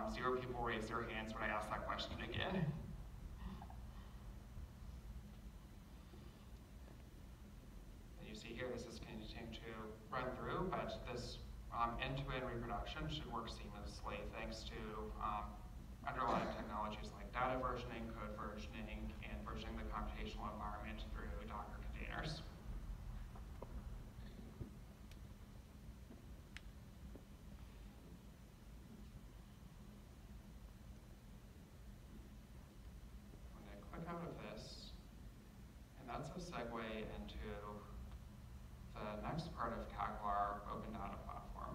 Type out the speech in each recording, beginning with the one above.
0 people raised their hands when I asked that question again. And you see here, this is continuing to run through, but this end-to-end reproduction should work seamlessly thanks to underlying technologies like data versioning, code versioning, and versioning the computational environment through Docker containers. I'm going to click out of this, and that's a segue into the next part of Kaggle, our open data platform.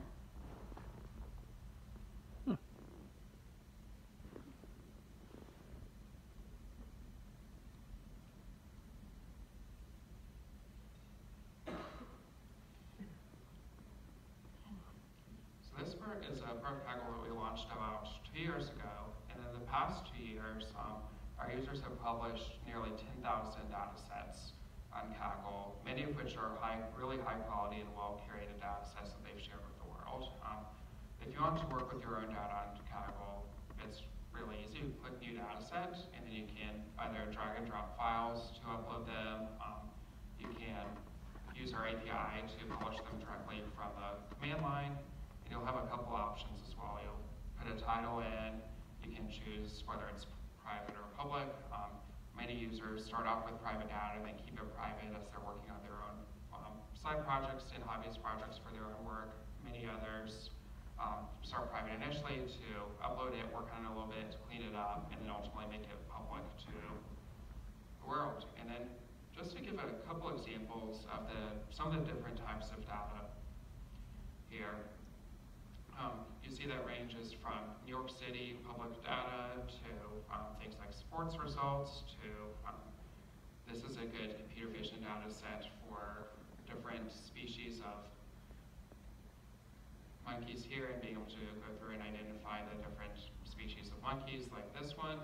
So this part is a part of Kaggle that we launched about 2 years ago, and in the past 2 years, our users have published nearly 10,000 data sets on Kaggle, many of which are really high quality and well-curated data sets that they've shared with the world. If you want to work with your own data on Kaggle, it's really easy. You click New Data Set, and then you can either drag and drop files to upload them. You can use our API to publish them directly from the command line, and you'll have a couple options as well. You'll put a title in. You can choose whether it's private or public. Many users start off with private data and then keep it private as they're working on their own side projects and hobbyist projects for their own work. Many others start private initially to upload it, work on it a little bit, to clean it up, and then ultimately make it public to the world. And then just to give a couple examples of some of the different types of data here. You see that ranges from New York City public data to things like sports results to this is a good computer vision data set for different species of monkeys here, and being able to go through and identify the different species of monkeys like this one.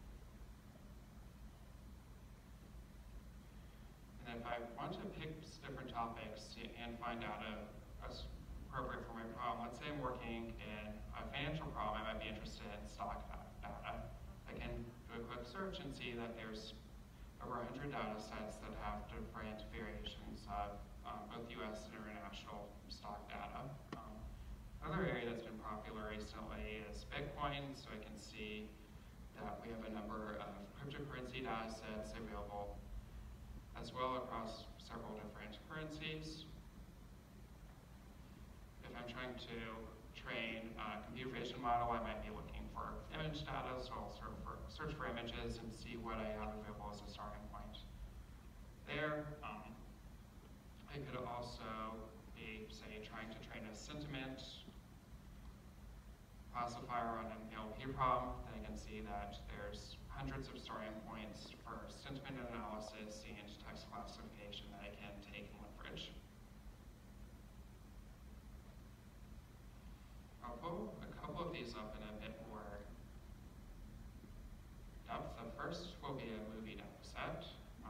And if I want to pick different topics and find out what's appropriate for my problem, let's say I'm working in a financial problem, I might be interested in stock data. I can do a quick search and see that there's over 100 data sets that have different variations of both US and international stock data. Another area that's been popular recently is Bitcoin, so I can see that we have a number of cryptocurrency data sets available as well across several different currencies. If I'm trying to train a computer vision model, I might be looking for image data, so I'll search for images and see what I have available as a starting point there. I could also be, say, trying to train a sentiment classifier on an NLP problem. Then I can see that there's hundreds of starting points for sentiment analysis and text classification that I can take and leverage. I'll pull a couple of these up in a bit more depth. The first will be a movie data set.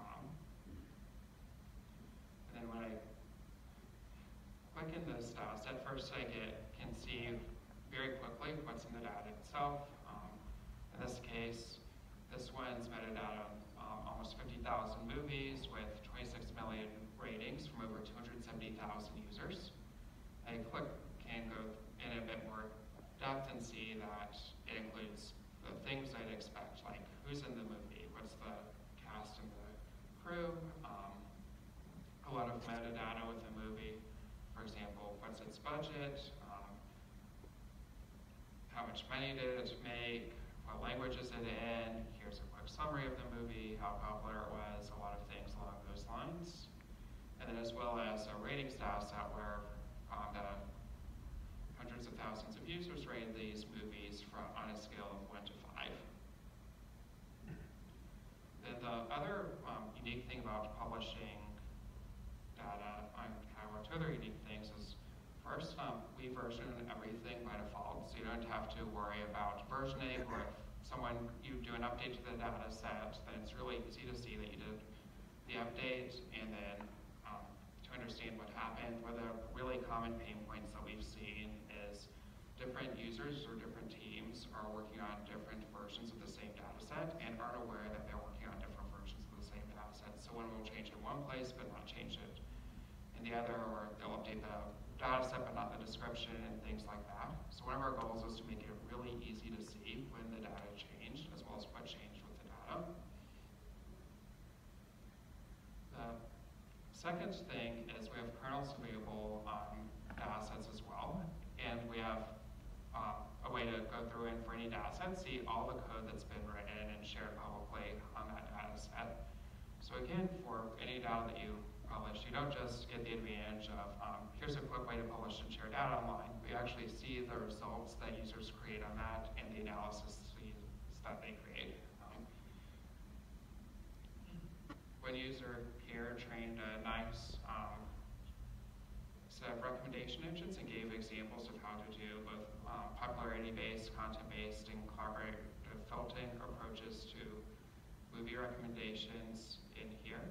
And then when I click in this data set, first I can see very quickly what's in the data itself. In this case, this one's metadata on almost 50,000 movies with 26 million ratings from over 270,000 users. I can go in a bit more depth and see that it includes the things I'd expect, like who's in the movie, what's the cast and the crew, a lot of metadata with the movie. For example, what's its budget, how much money did it make, what language is it in, here's a quick summary of the movie, how popular it was, a lot of things along those lines. And then as well as a ratings data set where the hundreds of thousands of users rated these movies on a scale of 1 to 5. Then the other unique thing about publishing data on Kaggle, two other unique things is first, we version everything by default, so you don't have to worry about versioning, or if you do an update to the data set, then it's really easy to see that you did the update, and then to understand what happened. One of the really common pain points that we've seen is different users or different teams are set and aren't aware that they're working on different versions of the same data set. So one will change in one place but not change it in the other, or they'll update the data set but not the description and things like that. So one of our goals is to make it really easy to see when the data changed as well as what changed with the data. The second thing is we have kernels available on data sets as well, and we have a way to go through and for any data set, see all the code that's been written and shared publicly on that data set. So again, for any data that you publish, you don't just get the advantage of, here's a quick way to publish and share data online. We actually see the results that users create on that and the analysis that they create. One user here trained a nice set of recommendation engines and gave examples of how to do both popularity-based, content-based, and collaborative filtering approaches to movie recommendations in here.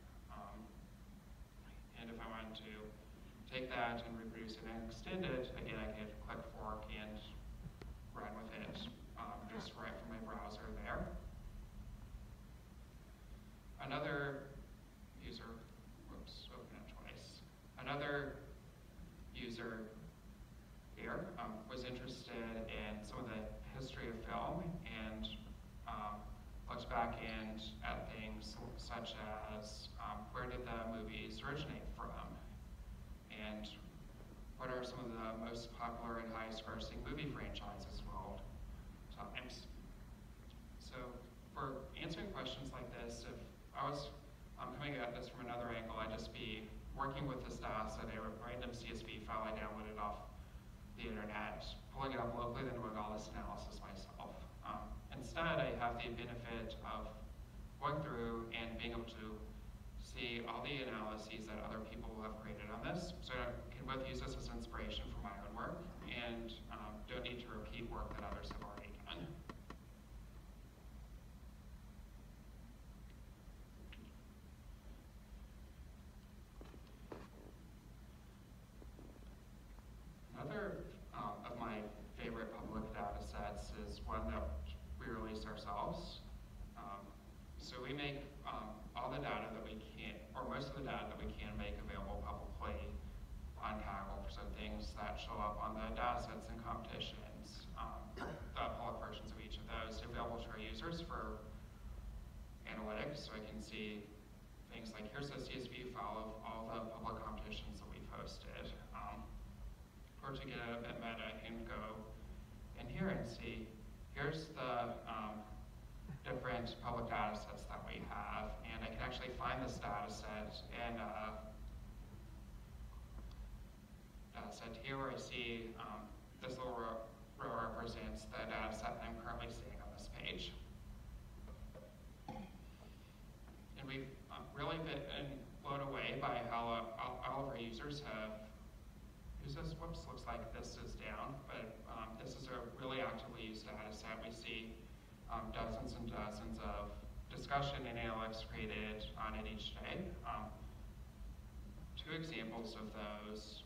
And if I wanted to take that and reproduce it and extend it, again, I could click fork and run with it just right from my browser there. Another user, whoops, open it twice. Another user here was interested in some of the history of film and looked back at things such as where did the movies originate from, and what are some of the most popular and highest grossing movie franchises world times. So for answering questions like this, if I was coming at this from another angle, I'd just be working with this data set, a random CSV file I downloaded off the internet, pulling it up locally, then doing all this analysis myself. Instead, I have the benefit of going through and being able to see all the analyses that other people have created on this, so I can both use this as inspiration for my own work and don't need to repeat work that others have already done. Another of my favorite public data sets is one that we released ourselves. So we make all the data that we can, or most of the data that we can make available publicly on Kaggle. So things that show up on the data sets and competitions, the public versions of each of those available to our users for analytics. So I can see things like, here's a CSV file of all the public competitions that we've hosted. Or to get a bit meta, I can go in here and see, here's the different public data sets that we have, and I can actually find this data set and data set here where I see this little row represents the data set that I'm currently seeing on this page. And we've really been blown away by how all of our users have used this. Whoops, looks like this is down, but this is a really actively used data set. We see dozens and dozens of discussion and analytics created on it each day. Two examples of those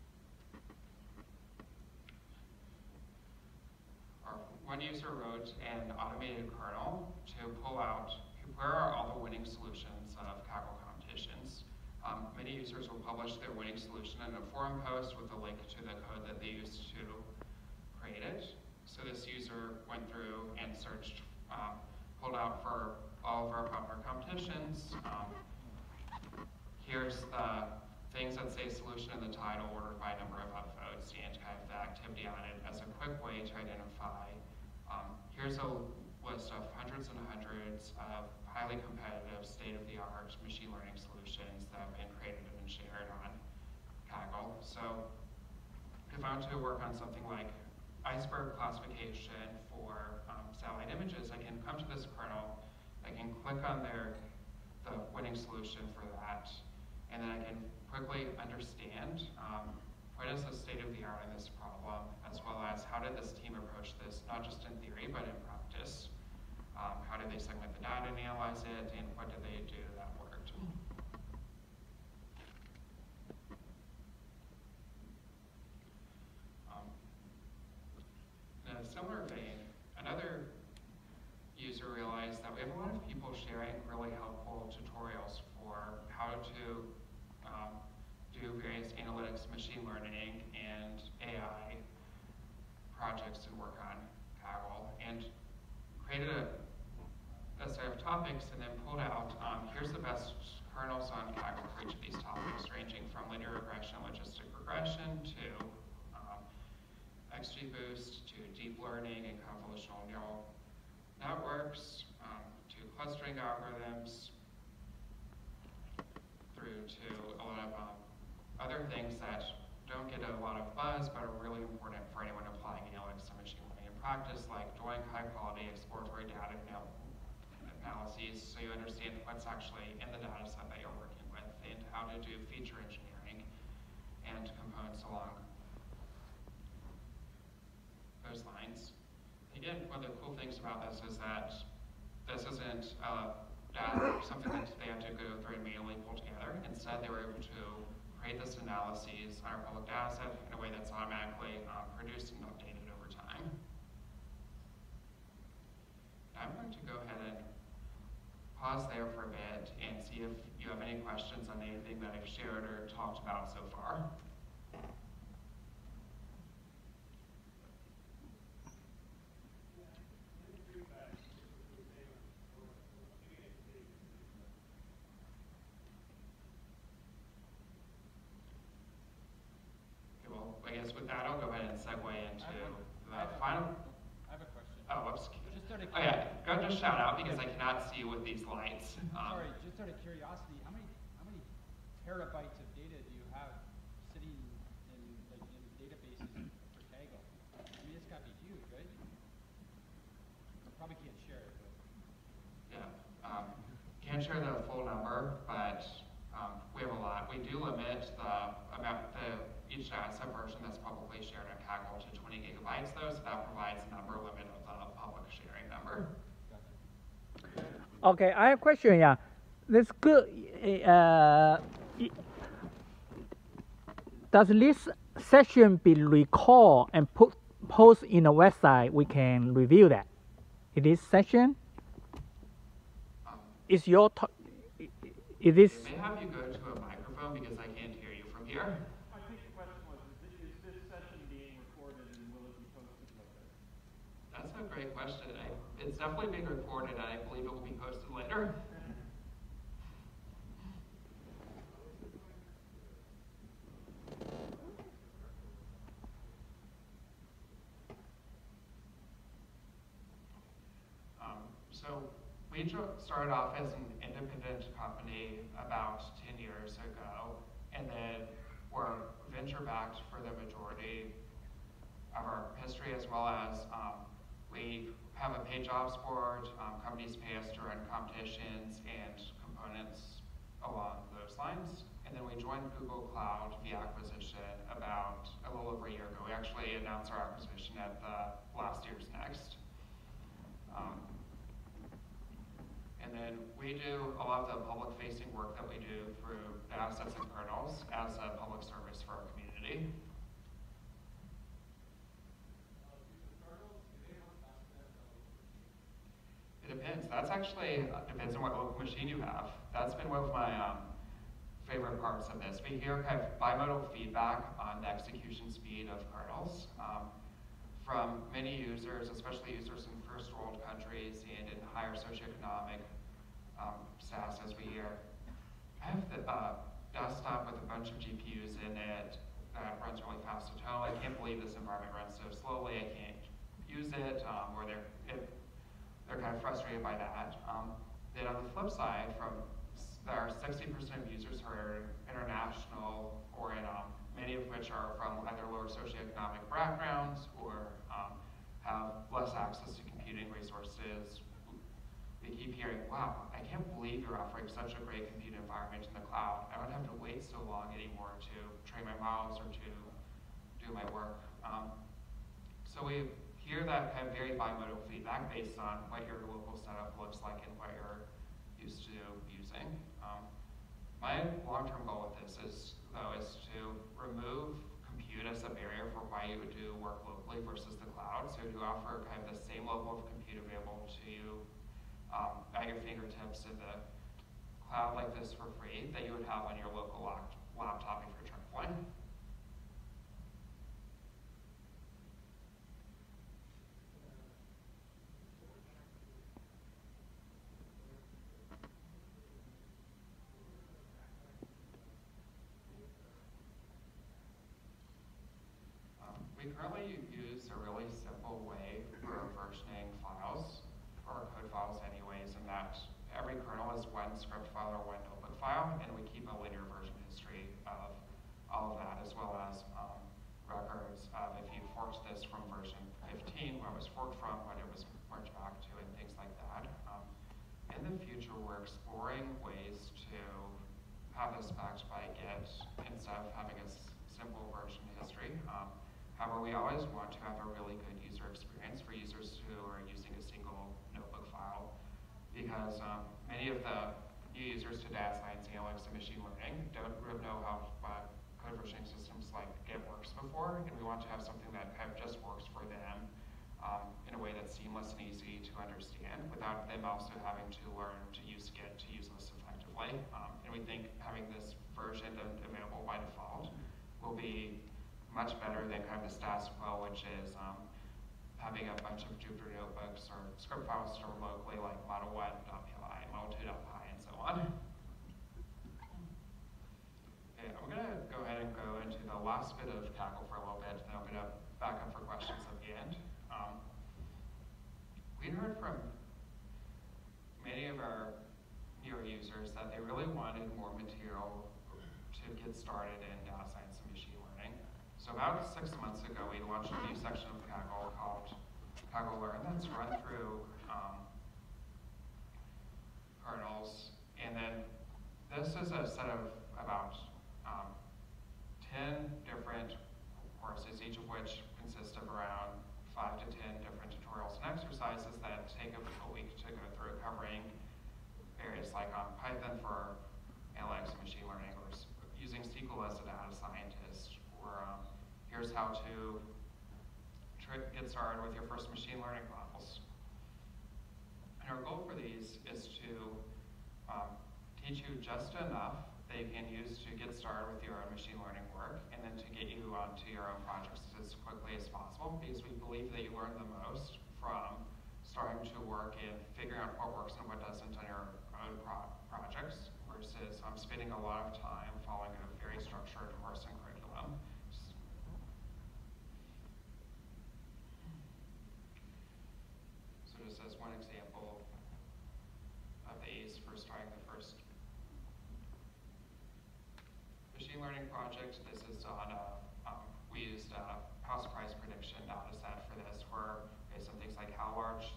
are one user wrote an automated kernel to pull out where are all the winning solutions of Kaggle competitions. Many users will publish their winning solution in a forum post with a link to the code that they used to create it. So this user went through and searched, pulled out for all of our popular competitions. Here's the things that say solution in the title, ordered by number of upvotes, and kind of the activity on it as a quick way to identify. Here's a list of hundreds and hundreds of highly competitive, state-of-the-art machine learning solutions that have been created and shared on Kaggle. So if I want to work on something like iceberg classification for satellite images, I can come to this kernel, I can click on the winning solution for that, and then I can quickly understand what is the state of the art in this problem, as well as how did this team approach this, not just in theory, but in practice. How did they segment the data and analyze it, and what did they do that worked? In a similar vein, another user realized we have a lot of people sharing really helpful tutorials for how to do various analytics, machine learning, and AI projects to work on Kaggle, and created a set of topics and then pulled out, here's the best kernels on Kaggle for each of these topics, ranging from linear regression, logistic regression, to XGBoost, to deep learning and convolutional neural networks, to clustering algorithms, through to a lot of other things that don't get a lot of buzz but are really important for anyone applying analytics and machine learning in practice, like doing high quality exploratory data analyses so you understand what's actually in the data set that you're working with, and how to do feature engineering and components along those lines. Again, one of the cool things about this is that this isn't something that they have to go through and manually pull together. Instead, they were able to create this analyses on our public data set in a way that's automatically produced and updated over time. I'm going to go ahead and pause there for a bit and see if you have any questions on anything that I've shared or talked about so far. I guess with that, I'll go ahead and segue into the final. I have a question. Oh, whoops. Just out of Oh yeah, go ahead and shout out because I cannot see with these lights. Sorry, just out of curiosity, how many terabytes of data do you have sitting in databases for Kaggle? I mean, it's got to be huge, right? You probably can't share it, but. Yeah, can't share the full number, but we have a lot. We do limit each data set version that's publicly shared on Kaggle to 20 gigabytes though, so that provides a number limit of the public sharing number. Okay, I have a question. Yeah, this good. Does this session be recorded and post in a website? We can review that. In this session, is your is this? It may have you go to a microphone because I can't hear you from here. I think the question was, is this session being recorded and will it be posted later? That's a great question. It's definitely being recorded, and I believe it will be posted later. So we started off as an independent company about 10 years ago, and then we're venture-backed for the majority of our history, as well as we have a paid jobs board. Companies pay us to run competitions and components along those lines. And then we joined Google Cloud via acquisition about a little over a year ago. We actually announced our acquisition at the last year's Next. And then we do a lot of the public-facing work that we do through datasets and kernels as a public service for our community. It depends. That's actually depends on what local machine you have. That's been one of my favorite parts of this. We hear kind of bimodal feedback on the execution speed of kernels from many users, especially users in first world countries and in higher socioeconomic status, as we hear. I have the desktop with a bunch of GPUs in it that runs really fast to tone. I can't believe this environment runs so slowly. I can't use it, or they're kind of frustrated by that. Then on the flip side, there are 60% of users who are international, or in many of which are from either lower socioeconomic backgrounds or have less access to computing resources. We keep hearing, wow, I can't believe you're offering such a great compute environment in the cloud. I don't have to wait so long anymore to train my models or to do my work. So we hear that kind of very bimodal feedback based on what your local setup looks like and what you're used to using. My long-term goal with this is to remove compute as a barrier for why you would do work locally versus the cloud. So to offer kind of the same level of compute available to you at your fingertips in the cloud like this for free that you would have on your local laptop if you're traveling. We currently use a really simple way for versioning files, or code files anyways, in that every kernel is one script file or one notebook file, and we keep a linear version history of all of that, as well as records of if you forked this from version 15, where it was forked from, what it was merged back to, and things like that. In the future, we're exploring ways to have this backed by Git instead of having a simple version history. However, we always want to have a really good user experience for users who are using a single notebook file, because many of the new users to data science, analytics, and machine learning don't really know how code versioning systems like Git works before, and we want to have something that kind of just works for them in a way that's seamless and easy to understand, without them also having to learn to use Git to use this effectively. And we think having this version available by default will be much better than kind of the status quo, which is having a bunch of Jupyter notebooks or script files stored locally, like model1.py, model2.py, and so on. Okay, I'm going to go ahead and go into the last bit of Kaggle for a little bit, and then I'm going to back up for questions at the end. We heard from many of our newer users that they really wanted more material to get started in data science and machine learning. So about 6 months ago, we launched a new section of Kaggle called Kaggle Learn that's run through kernels. And then this is a set of about 10 different courses, each of which consist of around 5 to 10 different tutorials and exercises that take a week to go through, covering areas like Python for analytics and machine learning, or using SQL as a data scientist, or here's how to get started with your first machine learning models. And our goal for these is to teach you just enough that you can use to get started with your own machine learning work, and then to get you onto your own projects as quickly as possible, because we believe that you learn the most from starting to work in figuring out what works and what doesn't on your own projects, versus spending a lot of time following a very structured course and curriculum. So just as one example of these for starting the first machine learning project, this is on we used a house price prediction data set for this, where based on things like how large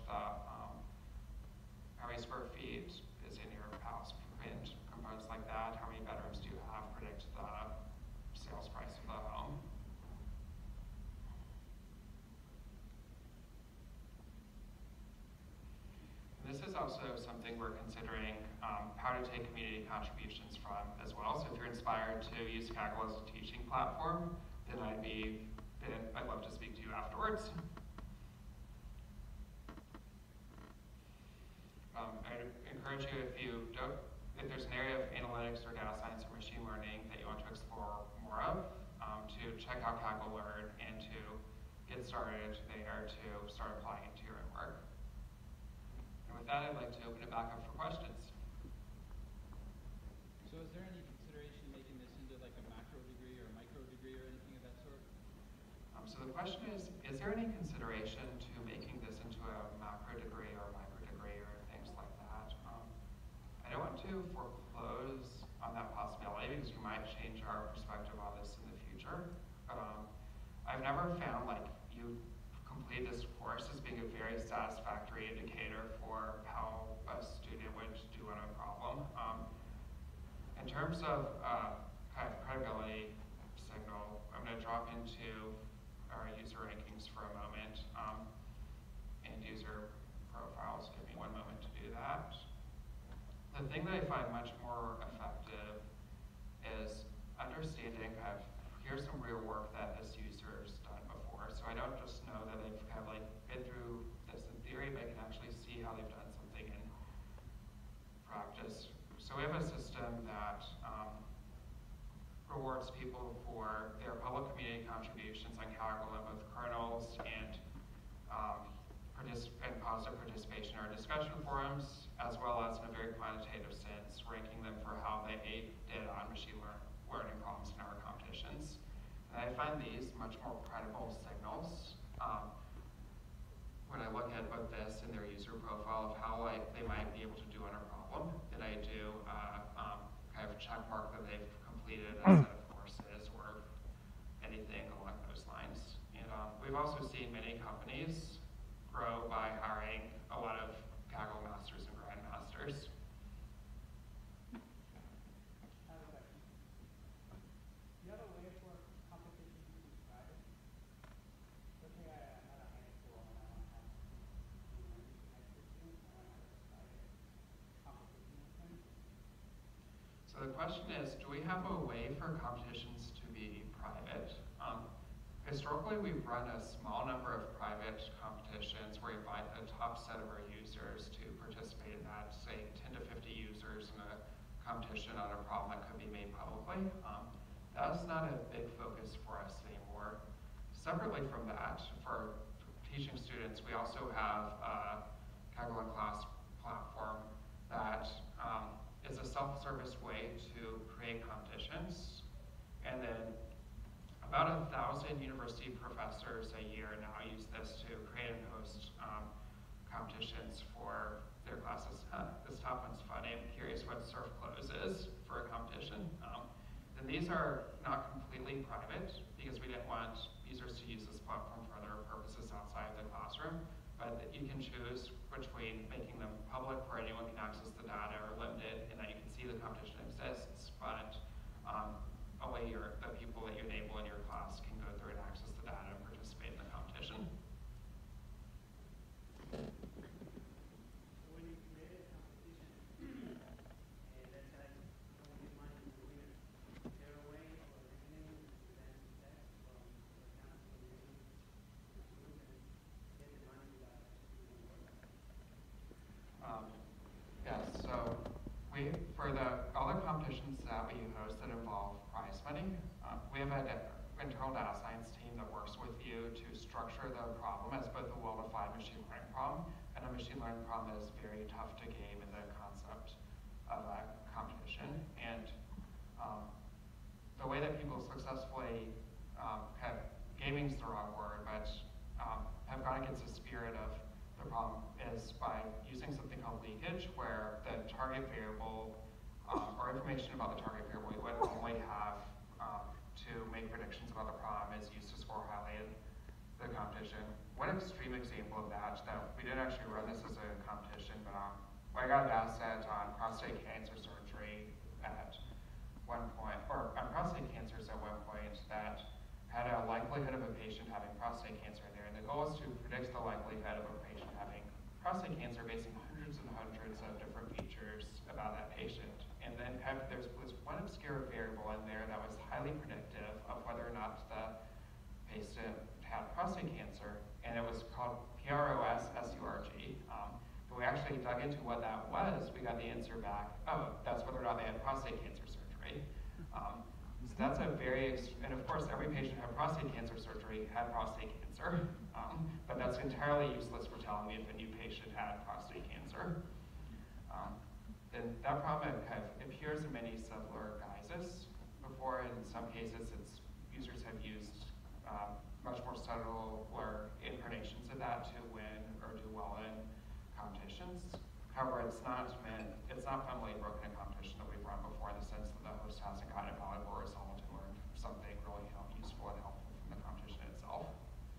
how many square feet is in your house, and components like that, how many bedrooms do you have, predict the sales price of the home. And this is also something we're considering how to take community contributions from as well. So if you're inspired to use Kaggle as a teaching platform, then I'd love to speak to you afterwards. I'd encourage you, if there's an area of analytics or data science or machine learning that you want to explore more of, to check out Kaggle Learn and to get started there to start applying it to your own work. And with that, I'd like to open it back up for questions. So is there any consideration making this into like a macro degree or a micro degree or anything of that sort? So the question is there any consideration to making this into a macro degree or micro degree or things like that? I don't want to foreclose on that possibility, because we might change our perspective on this in the future. But I've never found like you complete this course as being a very satisfactory indicator for how a student would do on a problem. In terms of kind of credibility signal, I'm going to drop into our user rankings for a moment, and user profiles. Give me one moment to do that. The thing that I find much more effective is understanding kind of, here's some real work that this user's done before. So I don't just know that they've kind of like been through this in theory, but I can actually see how they've done something in discussion forums, as well as in a very quantitative sense, ranking them for how they did on machine learning problems in our competitions. And I find these much more credible signals when I look at both this and their user profile of how they might be able to do on a problem than I do kind of check mark that they've completed a set of courses or anything along those lines. And we've also seen many companies grow by hiring a lot of Kaggle masters and grandmasters. I have a question. Do you have a way for competition to be private? Let's say I'm at a high school and I want to have high school students, I want to have a private competition with them. So the question is, do we have a way for competitions to be private? Historically, we've run a small number of private competitions where we invite a top set of our users to participate in that, say 10 to 50 users in a competition on a problem that could be made publicly. That's not a big focus for us anymore. Separately from that, for teaching students, we also have a Kaggle in Class platform that is a self-service way to create competitions. And then about 1,000 university professors a year now use this to create and host competitions for their classes. This top one's funny. I'm curious what surf clothes is for a competition. And these are not completely private because we didn't want users to use this platform for other purposes outside of the classroom. But you can choose between making them public where anyone can access the data or limited and that you can see the competition exists, but only the people that you enable in your class can go through and access the data and participate in the competition. So when you create a competition, let's say someone gives money to the winner, is there a way or a mechanism to prevent theft from, for example, using the group and get the money without executing the order? Yes, so for all the competitions that we host that involve prize money, we have an internal data science team that works with you to structure the problem as both a well-defined machine learning problem and a machine learning problem that is very tough to game in the concept of a competition. And the way that people successfully gaming's the wrong word, but have gone against the spirit of the problem is by using something called leakage, where the target variable or information about the target variable you would only have to make predictions about the problem is used to score highly in the competition. One extreme example of that we didn't actually run this as a competition, but I got an asset on prostate cancer surgery at one point, or on prostate cancers at one point that had a likelihood of a patient having prostate cancer in there, and the goal was to predict the likelihood of a patient having prostate cancer based on hundreds and hundreds of different features about that patient. And then there was one obscure variable in there that was highly predictive of whether or not the patient had prostate cancer, and it was called PROS-SURG. But we actually dug into what that was. We got the answer back, oh, that's whether or not they had prostate cancer surgery. So that's a and of course every patient who had prostate cancer surgery had prostate cancer, but that's entirely useless for telling me if a new patient had prostate cancer. And that problem appears in many subtler guises before. In some cases, users have used much more subtle or incarnations of that to win or do well in competitions. However, it's not fundamentally broken in competition that we've run before, in the sense that the host hasn't gotten a valuable result and learned something really useful and helpful from the competition itself.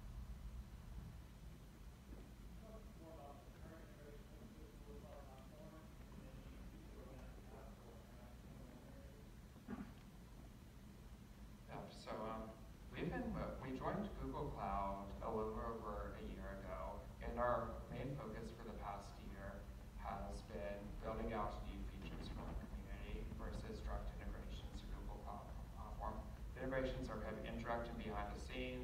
We joined Google Cloud a little over a year ago, and our main focus for the past year has been building out new features for the community versus direct integrations to Google Cloud platform. The integrations are kind of indirect and behind the scenes.